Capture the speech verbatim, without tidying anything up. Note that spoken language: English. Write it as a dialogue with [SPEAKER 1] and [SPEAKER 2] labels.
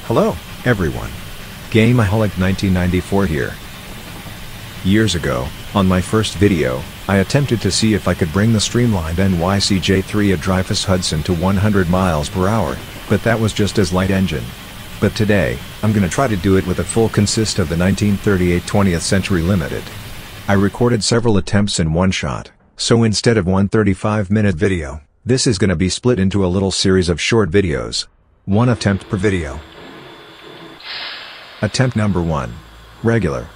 [SPEAKER 1] Hello, everyone. Gameaholic nineteen ninety-four here. Years ago, on my first video, I attempted to see if I could bring the streamlined N Y C J three A Dreyfuss Hudson to one hundred miles per hour, but that was just as light engine. But today, I'm gonna try to do it with a full consist of the nineteen thirty-eight twentieth Century Limited. I recorded several attempts in one shot, so instead of one thirty-five minute video, this is gonna be split into a little series of short videos. One attempt per video. Attempt number one. Regular.